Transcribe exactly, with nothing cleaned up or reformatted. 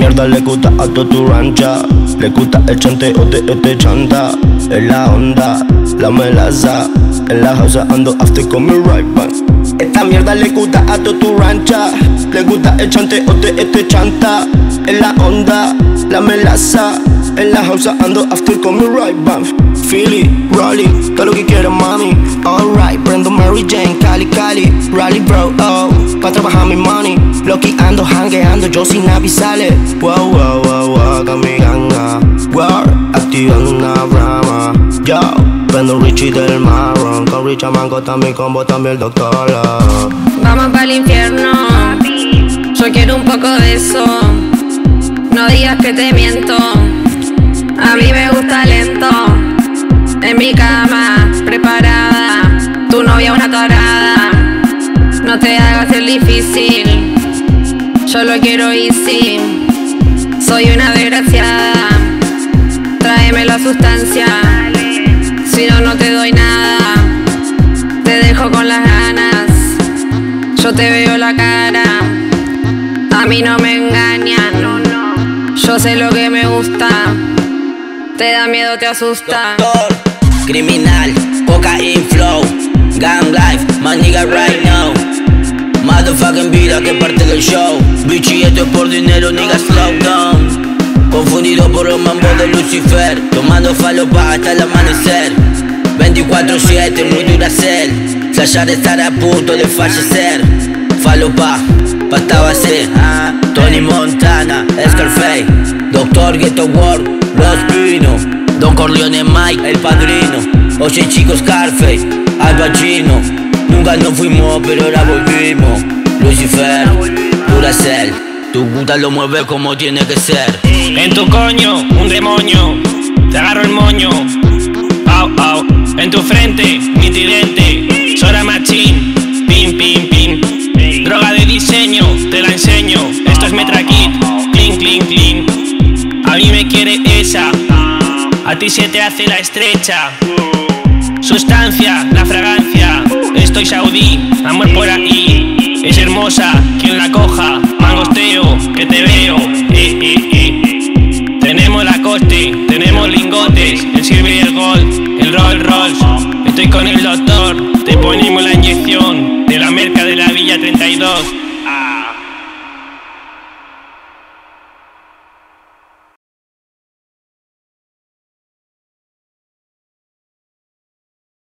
mierda le gusta a toda tu rancha. Le gusta el chanteo de este chanta. Es la onda, la melaza. En la house ando after con mi right back. Esta mierda le gusta a toda tu rancha. Le gusta el chanteo de este chanta. Es la onda, la melaza. En la house ando after con mi right back. Philly, Rolly, todo lo que quieras mami. Alright, prendo Mary Jane, Cali, Cali. Rally bro, oh, pa' trabajar mi money. Loki ando, hangueando, yo sin avisarle. Wow, wow, wow, wow, con mi ganga. Wow, activando una brama. Yo, prendo Richie del marrón. Con Richa Mango también, combo también el doctor Love. Vamos pa'l infierno, yo quiero un poco de eso. No digas que te miento, a mí me gusta lento. En mi cama, preparada, tu novia una torada. No te hagas el difícil, yo lo quiero easy. Soy una desgraciada, tráeme la sustancia. Si no, no te doy nada, te dejo con las ganas. Yo te veo la cara, a mí no me engañan. Yo sé lo que me gusta, te da miedo, te asusta. Doctor, criminal, cocaine flow, gang life, my nigga right now. Motherfucking vida que parte del show. Bichi, esto es por dinero, nigga slow down. Confundido por los mambos de Lucifer, tomando falopa hasta el amanecer. Veinticuatro siete, muy dura ser. Flashear estar a punto de fallecer. Falopa, pasta base, ah. Tony Montana, Scarface, Doctor Ghetto World, Los Pino, Don Corleone Mike, El Padrino. Oye chicos, Scarface, Al Pacino. Nunca nos fuimos, pero ahora volvimos. Lucifer, Duracell, tu puta lo mueve como tiene que ser. En tu coño, un demonio, te agarro el moño. Au, au, en tu frente, mi tridente. Sora Machín, pim, pim, pim. Droga de diseño, te la enseño. Esto es Metra Kit, clean, clean, clean. A mí me quiere esa, a ti se te hace la estrecha. Sustancia, la fragancia, estoy saudí, amor por ahí. Es hermosa, quien la coja, mangosteo, que te veo, eh, eh, eh. Tenemos la coste, tenemos lingotes, el silver y el gold, el Rolls Royce. Estoy con el doctor, te ponemos la inyección de la merca de la Villa treinta y dos.